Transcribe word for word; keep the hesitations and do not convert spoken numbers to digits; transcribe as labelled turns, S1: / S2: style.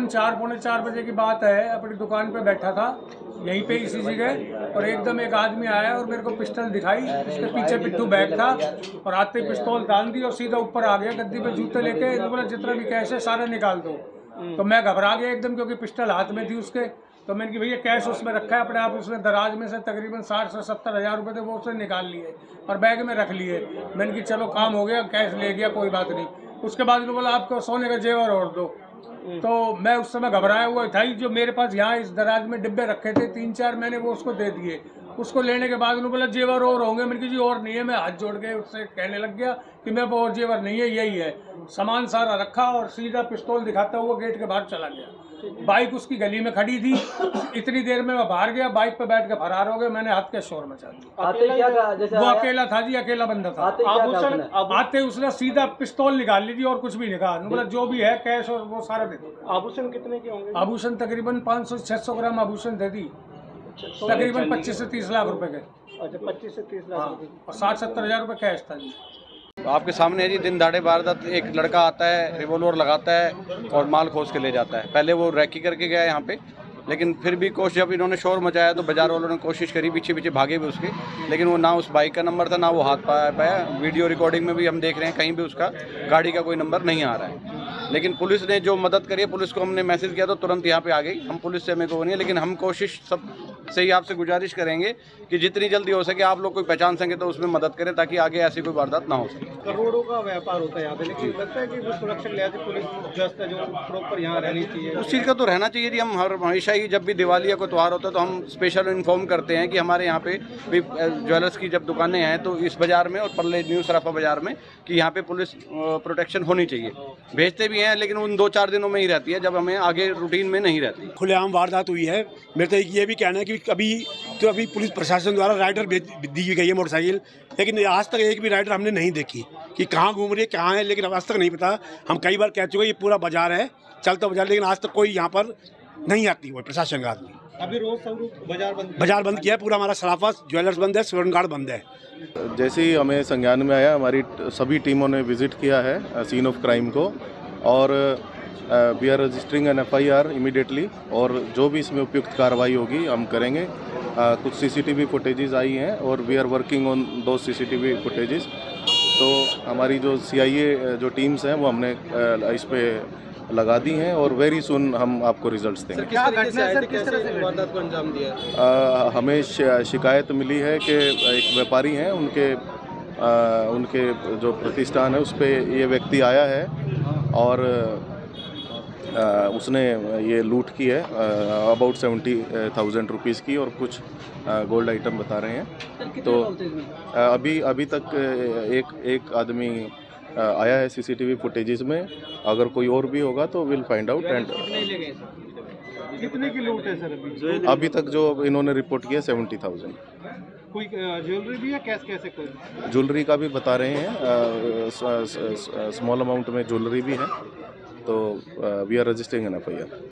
S1: एकदम चार पौने चार बजे की बात है, अपनी दुकान पे बैठा था यहीं पे इसी जगह, और एकदम एक आदमी आया और मेरे को पिस्टल दिखाई। उसके पीछे पिट्ठू बैग था और आते ही पिस्तौल डाल दी और सीधा ऊपर आ गया गद्दी पे, जूते लेके बोला जितना भी कैश है सारा निकाल दो। तो मैं घबरा गया एकदम, क्योंकि पिस्टल हाथ में थी उसके। तो मैंने कि भैया कैश उसमें रखा है अपने आप, उसने दराज में से तकरीबन साठ से सत्तर हज़ार रुपये थे, वो उसने निकाल लिए और बैग में रख लिए। मैंने कि चलो काम हो गया, कैश ले गया, कोई बात नहीं। उसके बाद उन्होंने बोला आपको सोने का जेवर और दो। तो मैं उस समय घबराया हुआ था, जो मेरे पास यहाँ इस दराज में डिब्बे रखे थे तीन चार, मैंने वो उसको दे दिए। उसको लेने के बाद उन्होंने बोला जेवर और होंगे, मैंने कहा जी और नहीं है। मैं हाथ जोड़ के उससे कहने लग गया कि मेरे पास और जेवर नहीं है, यही है। सामान सारा रखा और सीधा पिस्तौल दिखाता हुआ गेट के बाहर चला गया। बाइक उसकी गली में खड़ी थी, इतनी देर में मैं बाहर गया, बाइक पे बैठ के फरार हो गए। मैंने हाथ के शोर मचा दिया।
S2: आते क्या था, जैसे
S1: वो अकेला था जी, अकेला बंदा था।
S2: आते क्या था उसने?
S1: आते उसने सीधा पिस्तौल निकाल ली थी और कुछ भी निकाल, मतलब जो भी है कैश और वो सारा दे दो।
S3: आभूषण कितने के होंगे?
S1: आभूषण तकरीबन पाँच सौ छह सौ ग्राम आभूषण दे दी, तकरीबन पच्चीस से तीस लाख रुपए के।
S3: अच्छा, पच्चीस से तीस लाख रुपए
S1: और साठ सत्तर हजार रुपए कैश था जी।
S4: आपके सामने है जी, दिन दहाड़े वारदात। एक लड़का आता है, रिवॉल्वर लगाता है और माल खोज के ले जाता है। पहले वो रैकी करके गया यहाँ पे, लेकिन फिर भी कोशिश, जब इन्होंने शोर मचाया तो बाजार वालों ने कोशिश करी, पीछे पीछे भागे भी उसके, लेकिन वो ना उस बाइक का नंबर था ना वो हाथ पाया पाया वीडियो रिकॉर्डिंग में भी हम देख रहे हैं कहीं भी उसका गाड़ी का कोई नंबर नहीं आ रहा है। लेकिन पुलिस ने जो मदद करी है, पुलिस को हमने मैसेज किया तो तुरंत यहाँ पे आ गई। हम पुलिस से हमें को नहीं है, लेकिन हम कोशिश सब से ही आपसे गुजारिश करेंगे कि जितनी जल्दी हो सके आप लोग कोई पहचान सकें तो उसमें मदद करें, ताकि आगे ऐसी कोई वारदात ना हो सके।
S3: करोड़ों का व्यापार होता है यहाँ पे, लेकिन लगता है कि वो सुरक्षा के लिहाज से पुलिस व्यवस्था जो प्रॉपर यहाँ रहनी चाहिए,
S4: उस चीज़ का तो रहना चाहिए जी। हम हर हमेशा ही जब भी दिवाली या कोई त्यौहार होता है तो हम स्पेशल इन्फॉर्म करते हैं कि हमारे यहाँ पे भी ज्वेलर्स की जब दुकानें हैं तो इस बाज़ार में और परले न्यू सराफा बाज़ार में कि यहाँ पे पुलिस प्रोटेक्शन होनी चाहिए। भेजते भी हैं, लेकिन उन दो चार दिनों में ही रहती है, जब हमें आगे रूटीन में नहीं रहती।
S5: खुलेआम वारदात हुई है। मेरा तो ये भी कहना है कि अभी तो अभी पुलिस प्रशासन द्वारा राइडर दी गई है मोटरसाइकिल, लेकिन आज तक एक भी राइडर हमने नहीं देखी कि कहाँ घूम रही है, कहाँ है, लेकिन आज तक नहीं पता। हम कई बार कह चुके ये पूरा बाजार है, चलता बाजार, लेकिन आज तक कोई यहाँ पर नहीं आती वो प्रशासन का आदमी।
S3: अभी रोज सब बाजार बंद
S5: बाजार बंद किया है पूरा, हमारा सराफा ज्वेलर्स बंद है, स्वर्ण गार्ड बंद है।
S6: जैसे ही हमें संज्ञान में आया, हमारी सभी टीमों ने विजिट किया है सीन ऑफ क्राइम को, और we are registering an F I R immediately, और जो भी इसमें उपयुक्त कार्रवाई होगी हम करेंगे। uh, कुछ सीसीटीवी फुटेजेस आई हैं और वी आर वर्किंग ऑन दो सीसीटीवी फुटेजेस। तो हमारी जो सीआईए जो टीम्स हैं वो हमने uh, इस पे लगा दी हैं और वेरी सुन हम आपको रिजल्ट्स देंगे।
S3: क्या घटना है, किस तरह से वारदात को अंजाम दिया?
S6: uh, हमें शिकायत मिली है कि एक व्यापारी हैं, उनके uh, उनके जो प्रतिष्ठान है उस पर ये व्यक्ति आया है और आ, उसने ये लूट की है अबाउट सेवेंटी थाउजेंड रुपीज़ की, और कुछ गोल्ड आइटम बता रहे हैं। तो आ, अभी अभी तक एक एक आदमी आ, आया है सीसीटीवी फुटेजेस में। अगर कोई और भी होगा तो विल फाइंड आउट। एंड
S3: कितने की लूट है सर अभी?
S6: अभी तक जो इन्होंने रिपोर्ट किया सेवेंटी थाउजेंड।
S3: कोई ज्वेलरी भी है, कैश कैसे? कोई
S6: ज्वेलरी का भी बता रहे हैं, स्मॉल अमाउंट में ज्वेलरी भी है। तो we are registering an F I are.